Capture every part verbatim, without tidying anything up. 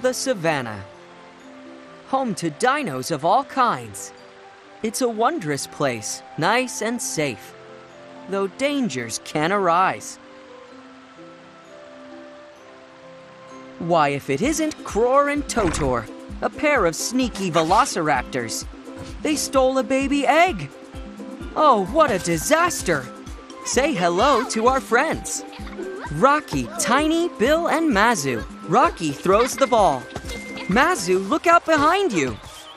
the savannah, home to dinos of all kinds. It's a wondrous place, nice and safe, though dangers can arise. Why, if it isn't Cror and Totor, a pair of sneaky velociraptors. They stole a baby egg. Oh, what a disaster! Say hello to our friends. Rocky, Tiny, Bill, and Mazu. Rocky throws the ball. Mazu, look out behind you.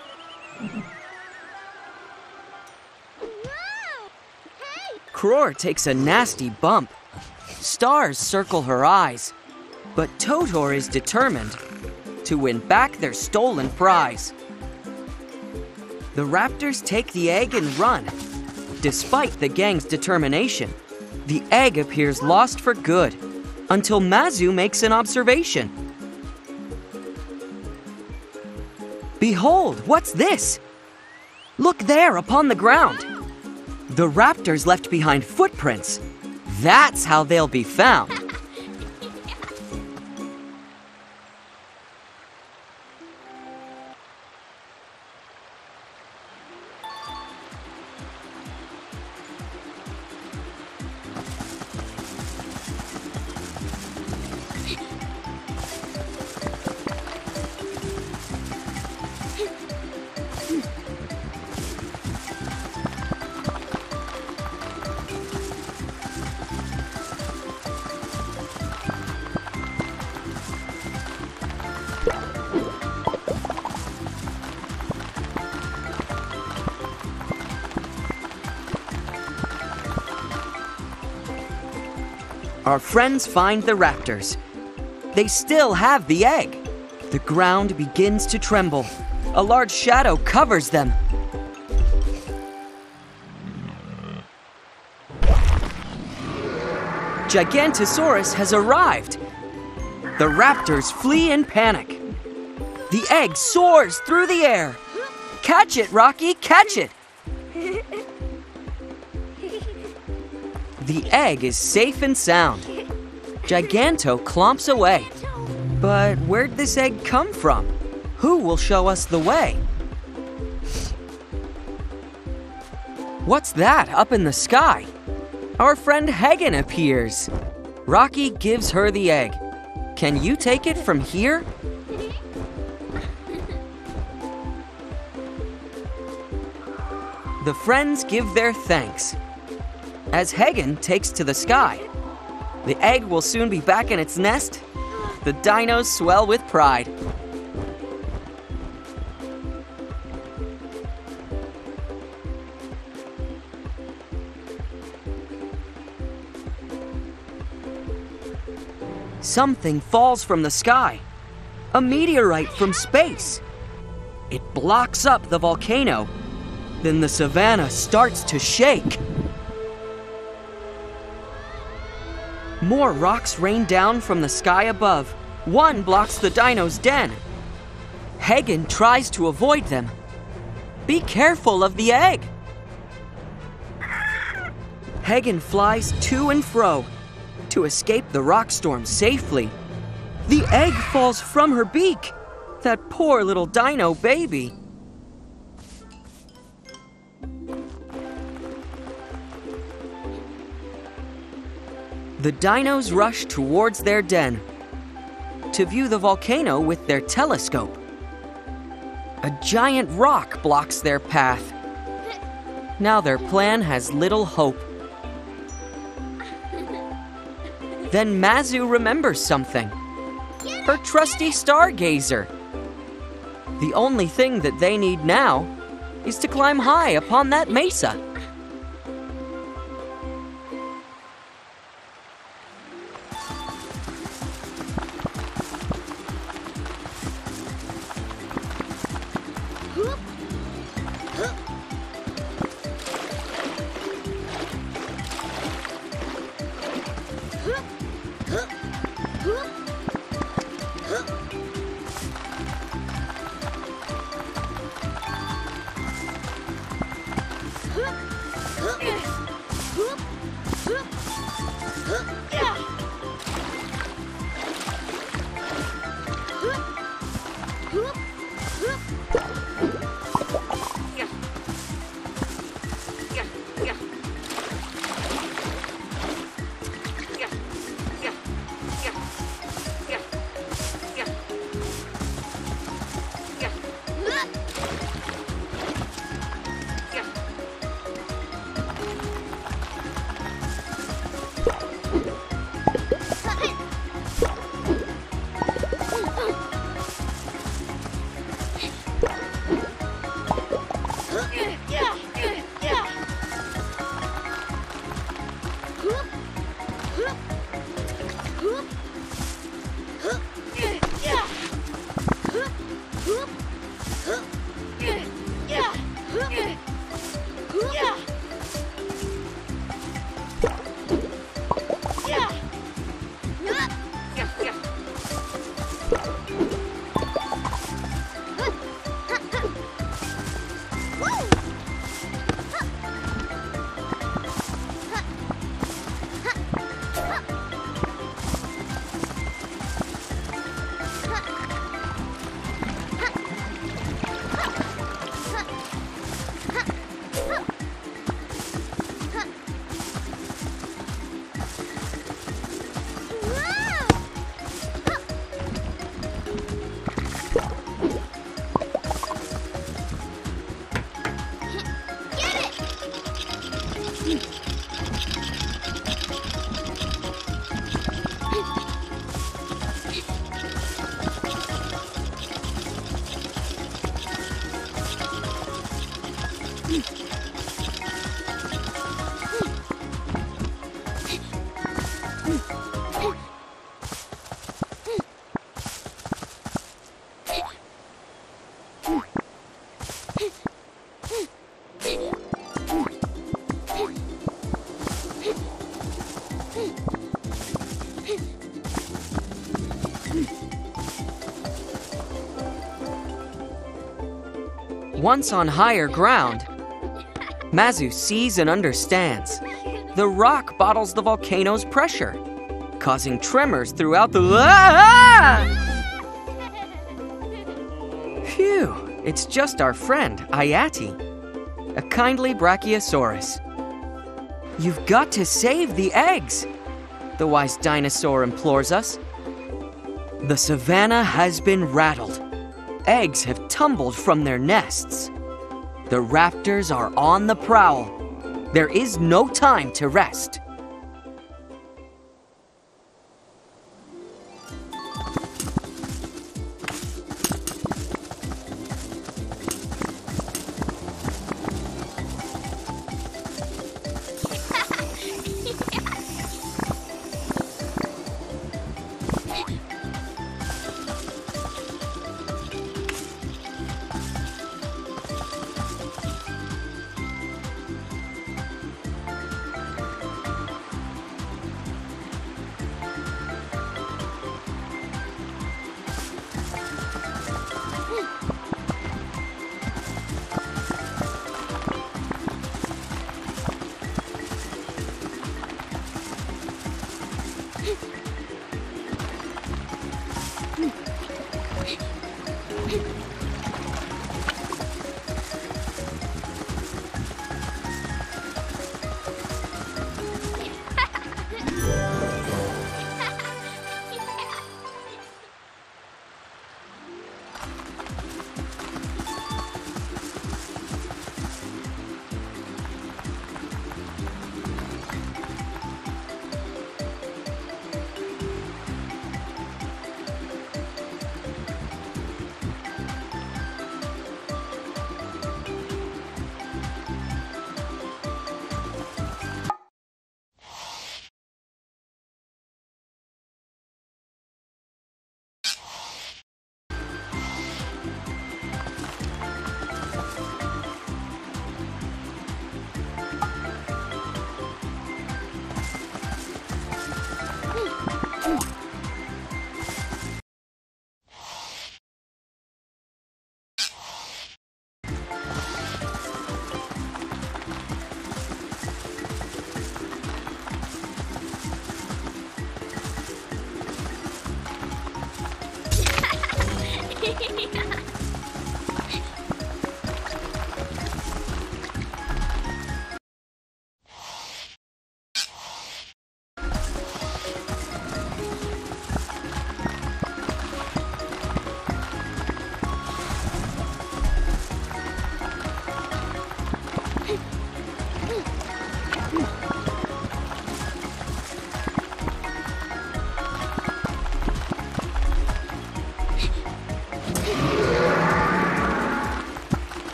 Cror takes a nasty bump. Stars circle her eyes. But Totor is determined to win back their stolen prize. The raptors take the egg and run. Despite the gang's determination, the egg appears lost for good until Mazu makes an observation. Behold, what's this? Look there upon the ground. The raptors left behind footprints. That's how they'll be found. Our friends find the raptors. They still have the egg. The ground begins to tremble. A large shadow covers them. Gigantosaurus has arrived. The raptors flee in panic. The egg soars through the air. Catch it, Rocky, catch it! The egg is safe and sound. Giganto clomps away. But where'd this egg come from? Who will show us the way? What's that up in the sky? Our friend Hagen appears. Rocky gives her the egg. Can you take it from here? The friends give their thanks. As Hagen takes to the sky, the egg will soon be back in its nest. The dinos swell with pride. Something falls from the sky. A meteorite from space. It blocks up the volcano. Then the savannah starts to shake. More rocks rain down from the sky above. One blocks the dino's den. Hagen tries to avoid them. Be careful of the egg. Hagen flies to and fro to escape the rock storm safely. The egg falls from her beak. That poor little dino baby. The dinos rush towards their den to view the volcano with their telescope. A giant rock blocks their path. Now their plan has little hope. Then Mazu remembers something. Her trusty stargazer. The only thing that they need now is to climb high upon that mesa. Once on higher ground, Mazu sees and understands. The rock bottles the volcano's pressure, causing tremors throughout the... Ah! Phew, it's just our friend, Ayati, a kindly Brachiosaurus. You've got to save the eggs, the wise dinosaur implores us. The savannah has been rattled. Eggs have tumbled from their nests. The raptors are on the prowl. There is no time to rest.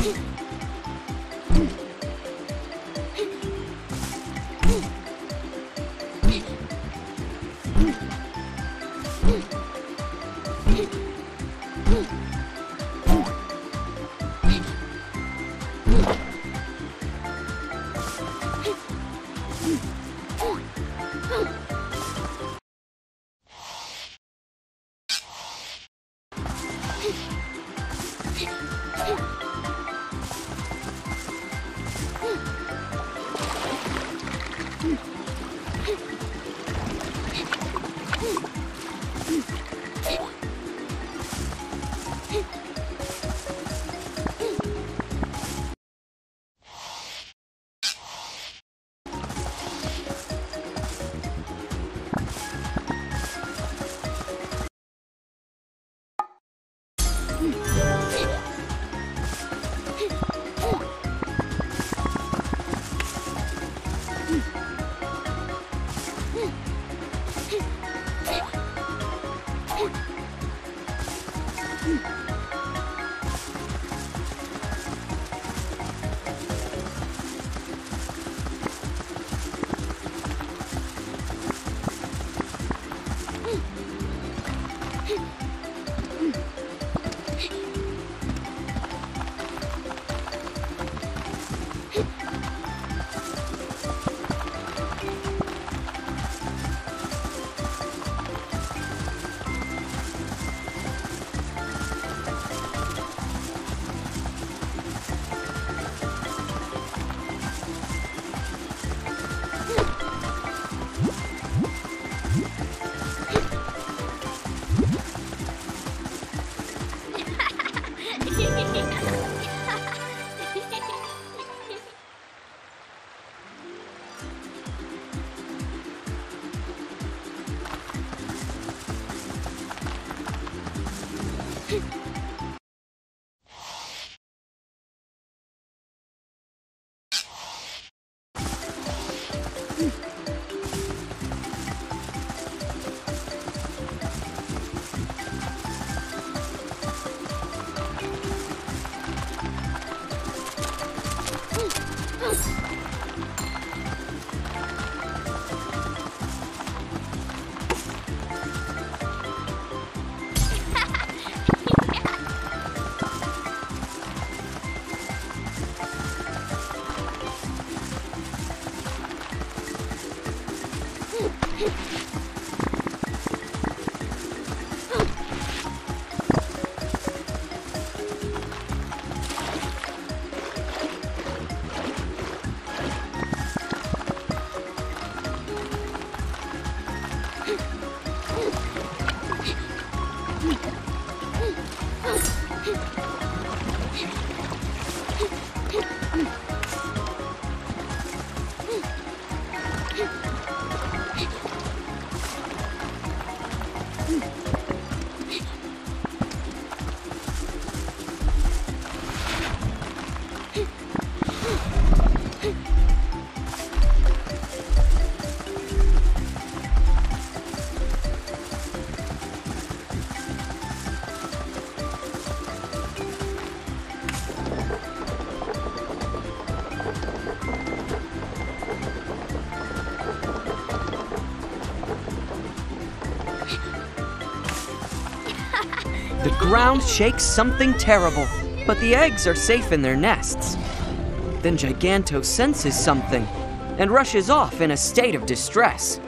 The ground shakes something terrible, but the eggs are safe in their nests. Then Giganto senses something and rushes off in a state of distress.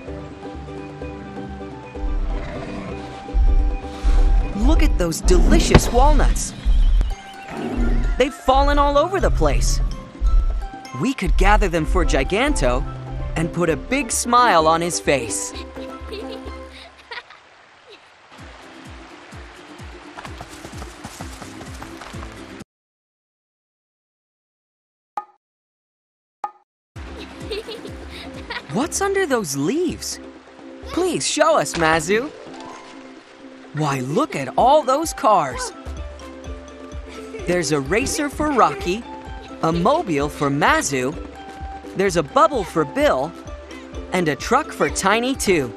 Look at those delicious walnuts. They've fallen all over the place. We could gather them for Giganto and put a big smile on his face. What's under those leaves? Please show us, Mazu. Why, look at all those cars. There's a racer for Rocky, a mobile for Mazu, there's a bubble for Bill, and a truck for Tiny too.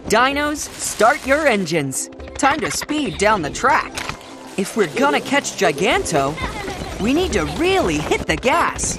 Dinos, start your engines. Time to speed down the track. If we're gonna catch Giganto, we need to really hit the gas.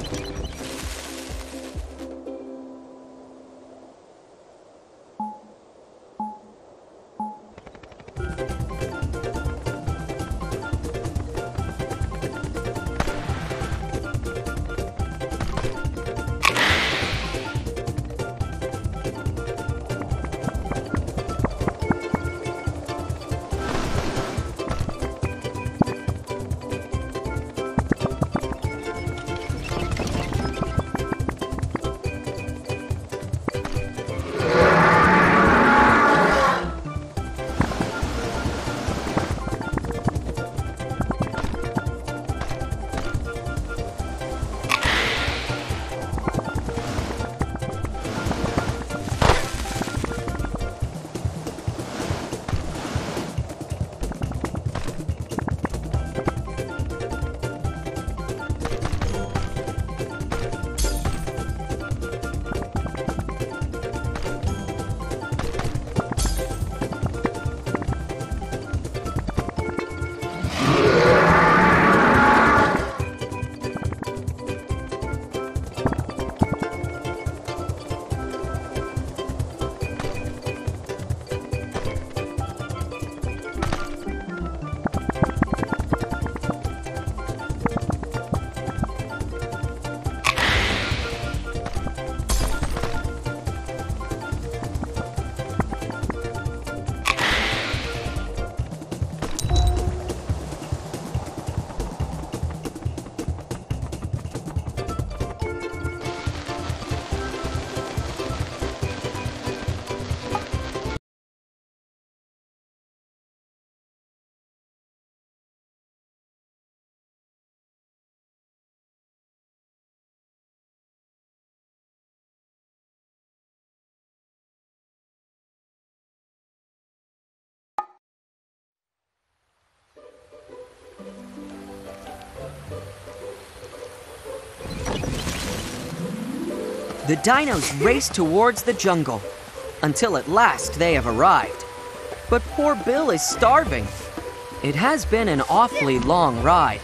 The dinos race towards the jungle, until at last they have arrived. But poor Bill is starving. It has been an awfully long ride.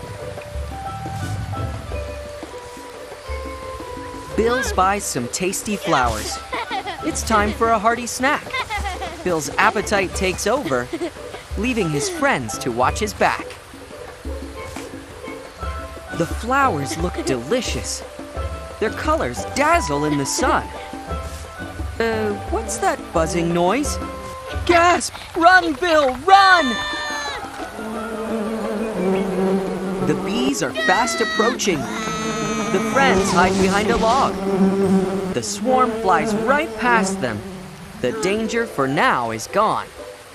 Bill buys some tasty flowers. It's time for a hearty snack. Bill's appetite takes over, leaving his friends to watch his back. The flowers look delicious. Their colors dazzle in the sun. Uh, what's that buzzing noise? Gasp! Run, Bill, run! The bees are fast approaching. The friends hide behind a log. The swarm flies right past them. The danger for now is gone.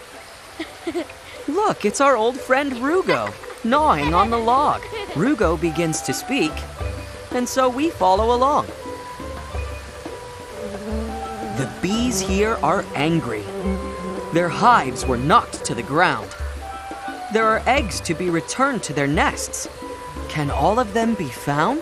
Look, it's our old friend Rugo, gnawing on the log. Rugo begins to speak, and so we follow along. The bees here are angry. Their hives were knocked to the ground. There are eggs to be returned to their nests. Can all of them be found?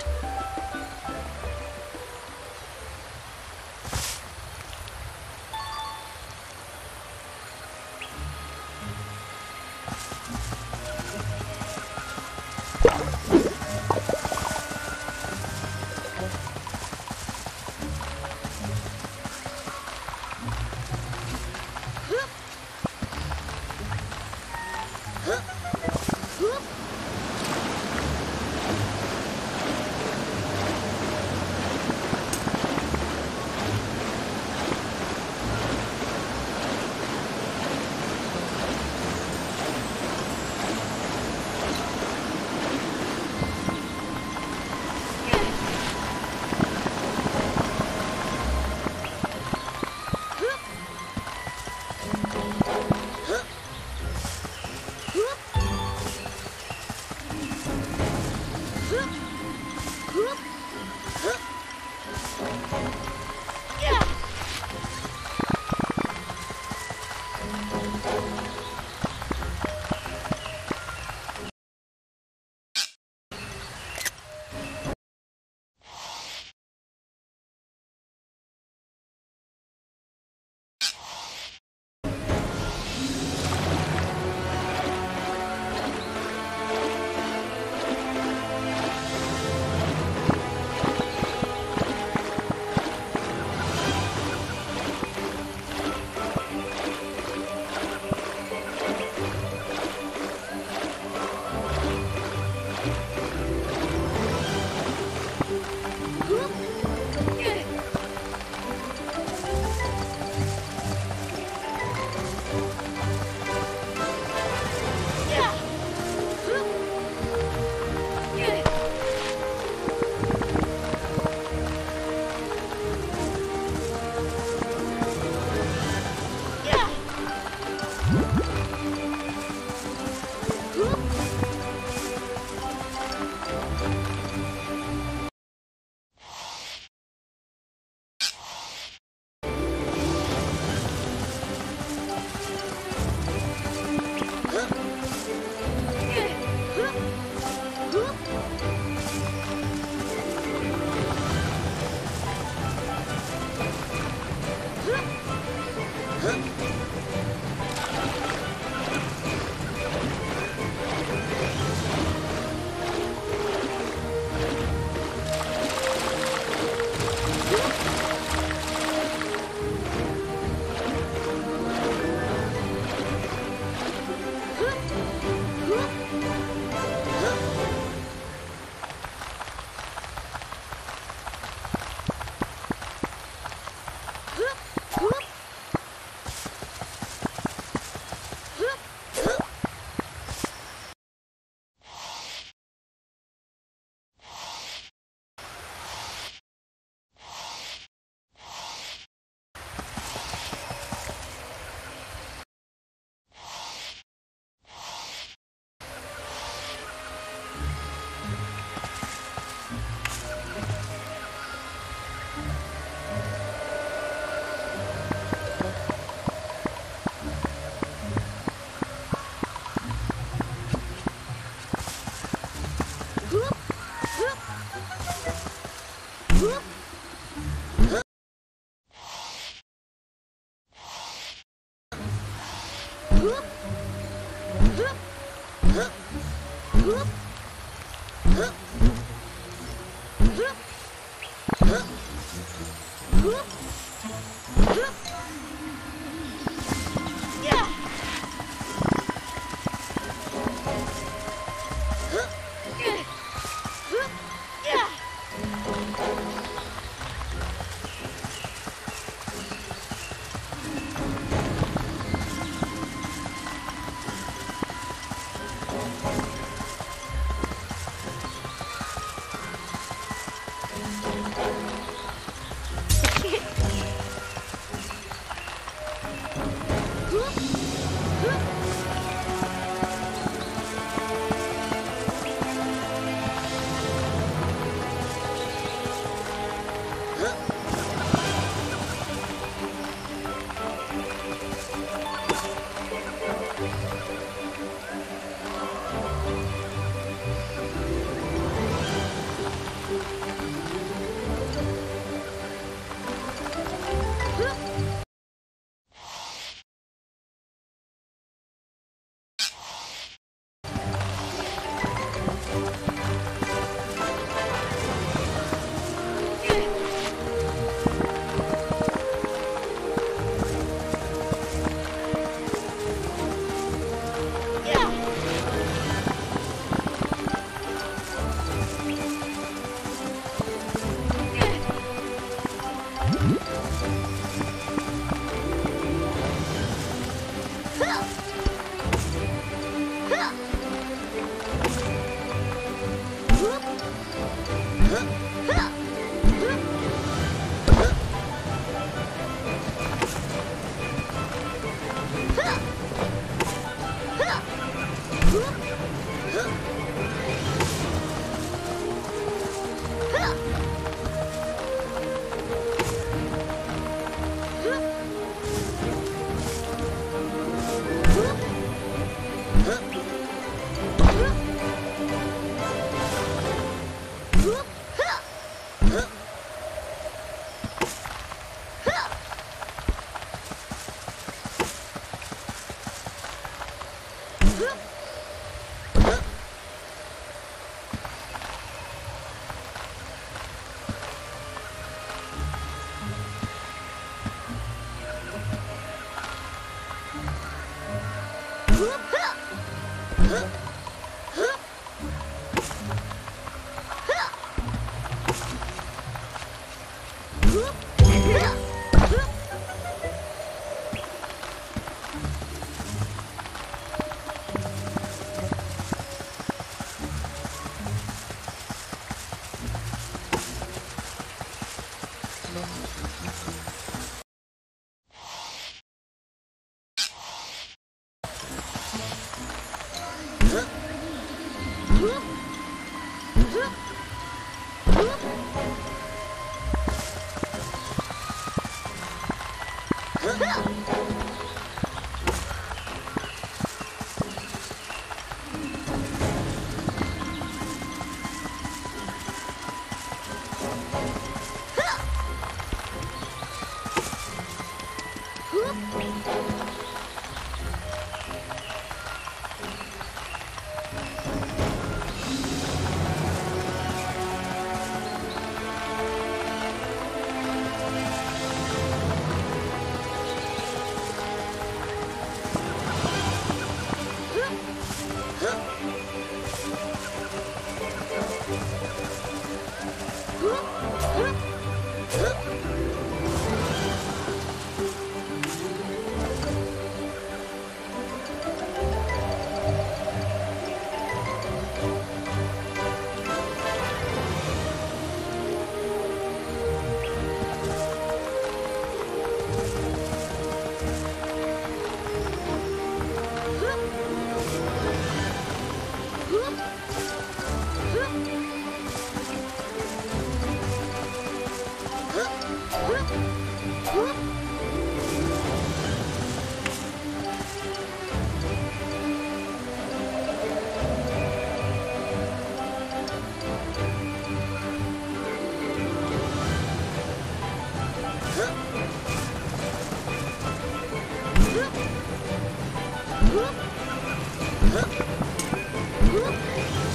Huh?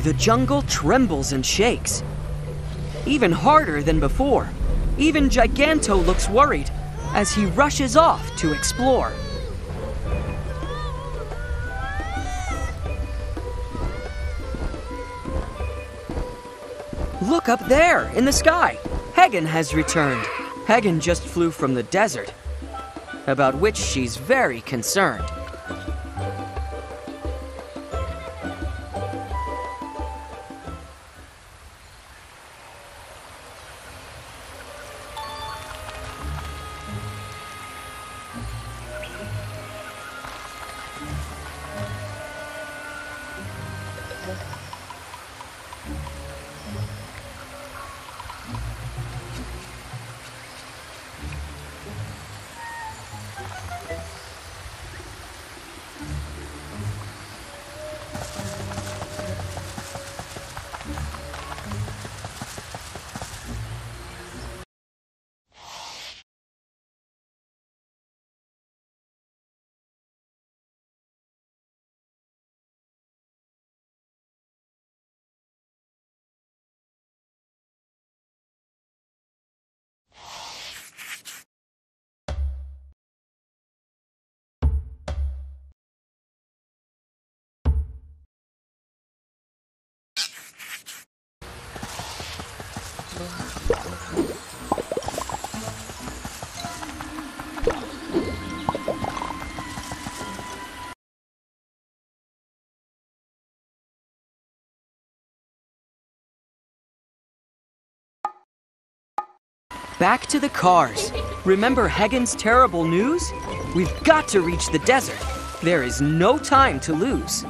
The jungle trembles and shakes. Even harder than before. Even Giganto looks worried as he rushes off to explore. Look up there, in the sky. Hagen has returned. Hagen just flew from the desert, about which she's very concerned. Back to the cars. Remember Hagen's terrible news? We've got to reach the desert. There is no time to lose.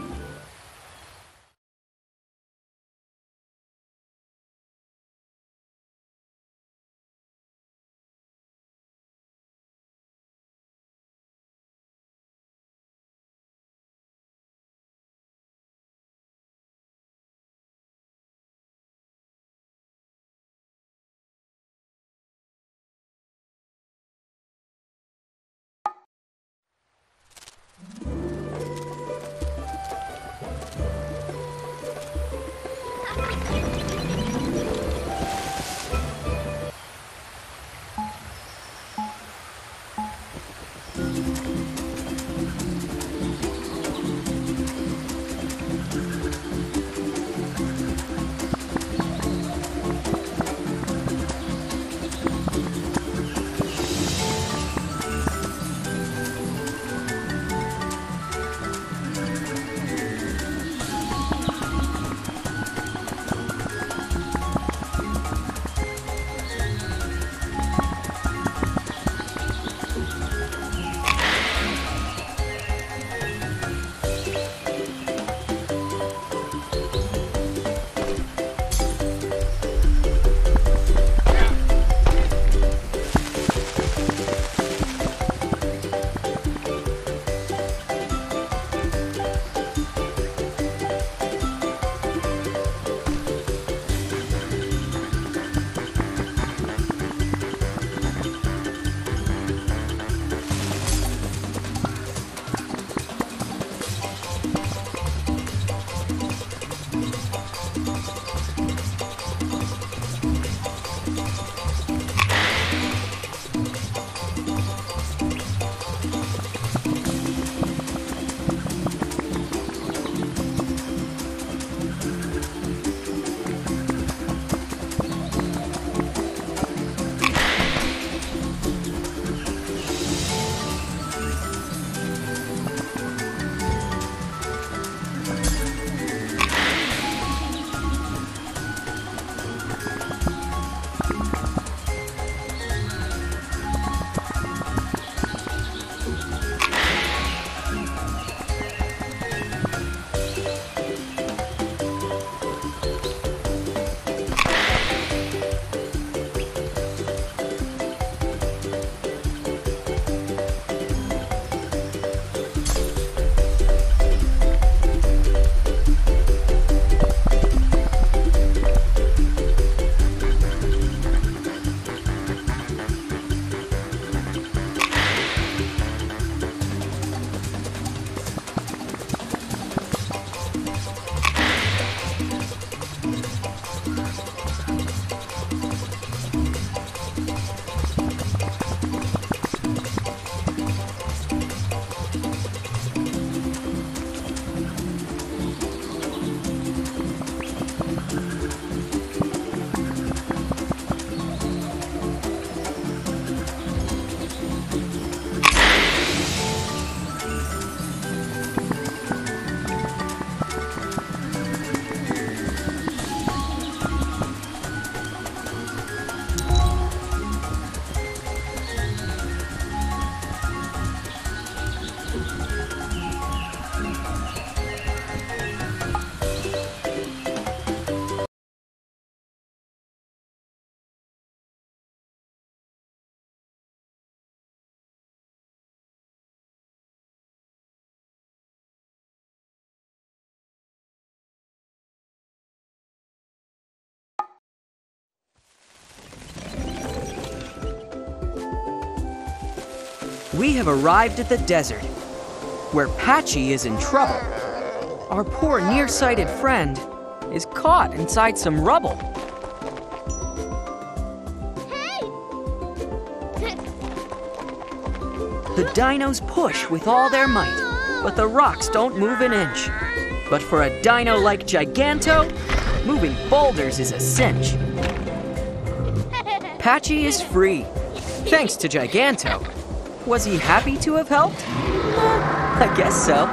We have arrived at the desert, where Patchy is in trouble. Our poor nearsighted friend is caught inside some rubble. The dinos push with all their might, but the rocks don't move an inch. But for a dino like Giganto, moving boulders is a cinch. Patchy is free, thanks to Giganto. Was he happy to have helped? Uh, I guess so.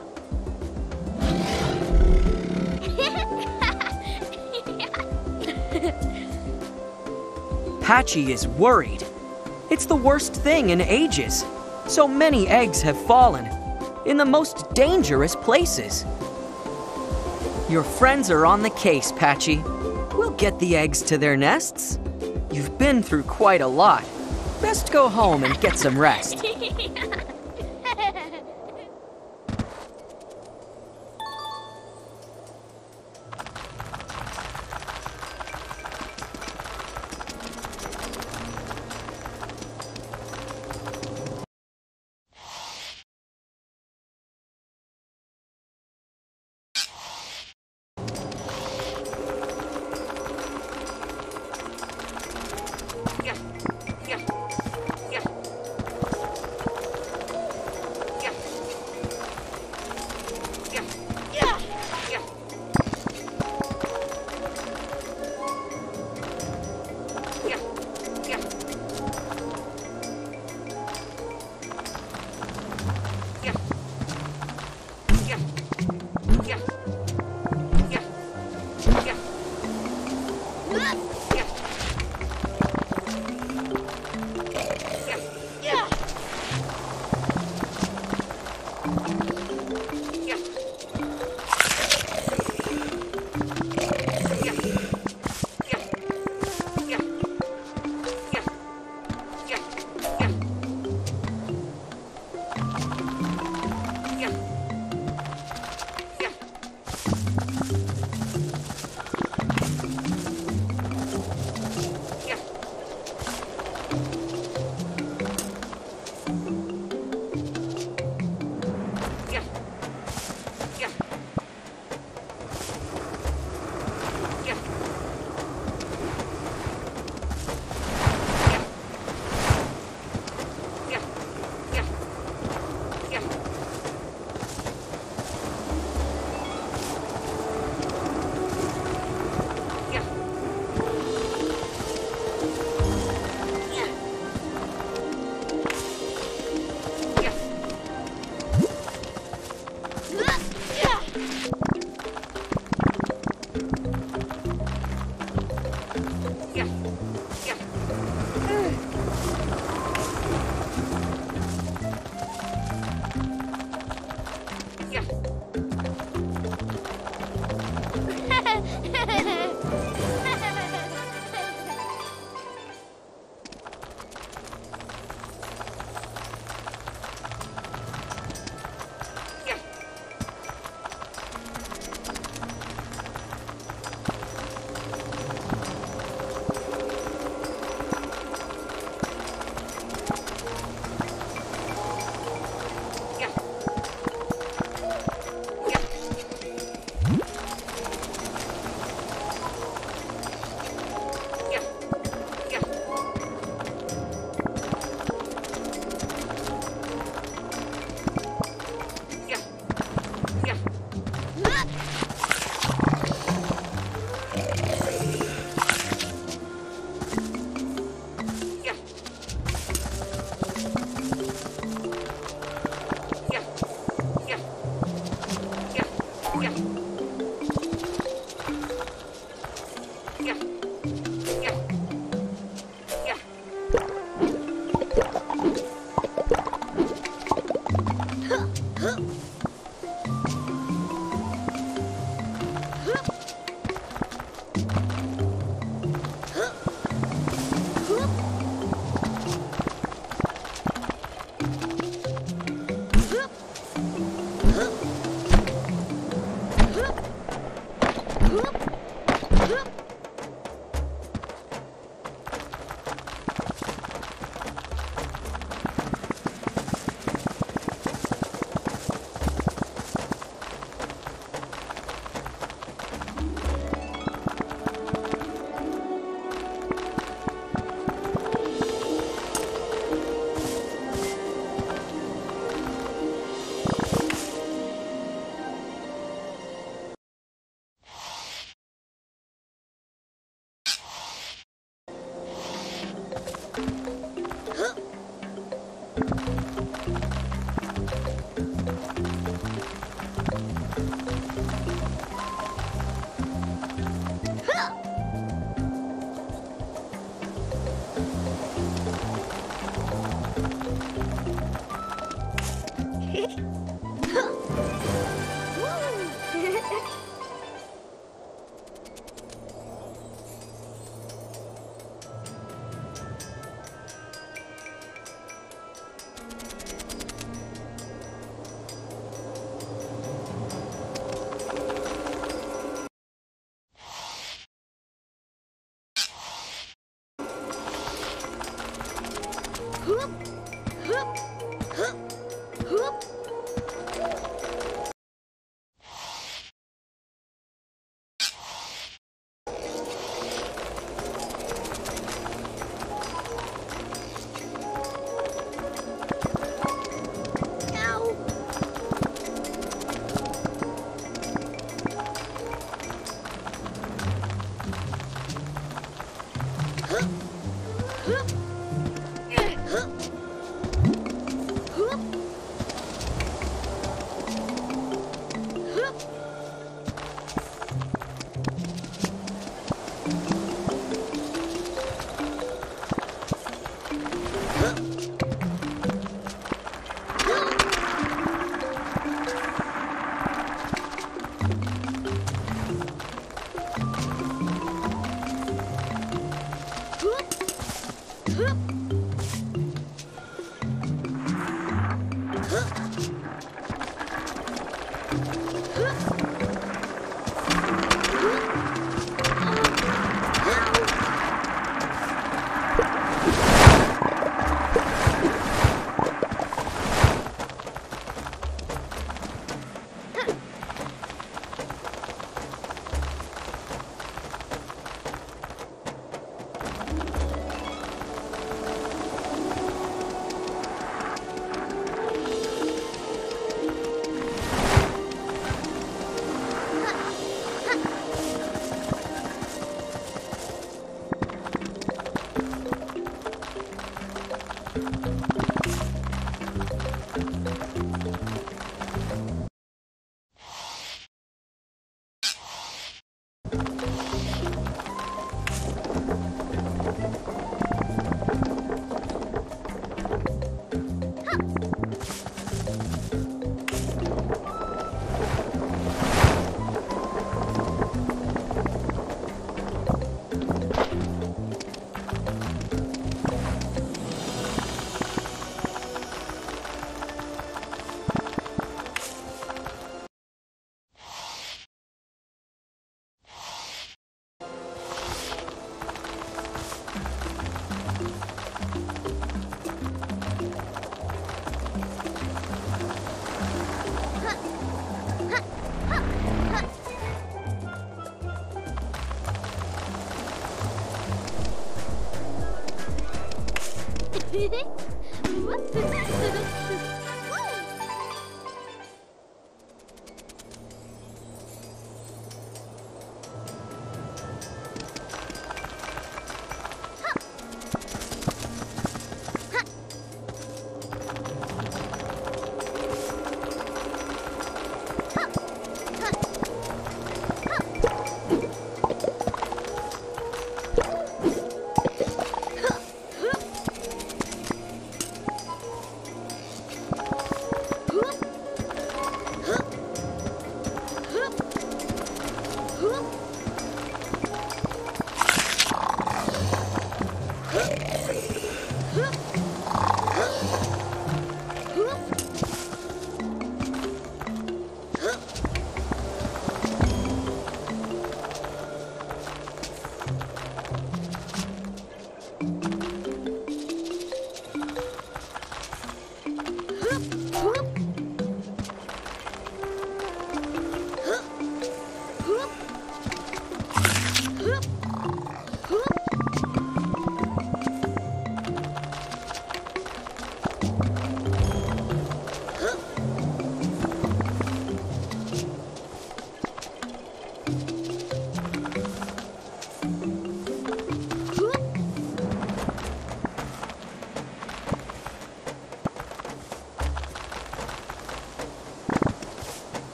Patchy is worried. It's the worst thing in ages. So many eggs have fallen in the most dangerous places. Your friends are on the case, Patchy. We'll get the eggs to their nests. You've been through quite a lot. Best go home and get some rest.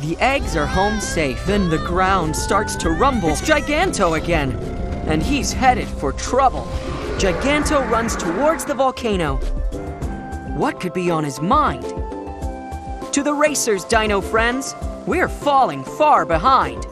The eggs are home safe. Then the ground starts to rumble. It's Giganto again, and he's headed for trouble. Giganto runs towards the volcano. What could be on his mind? To the racers, Dino friends! We're falling far behind.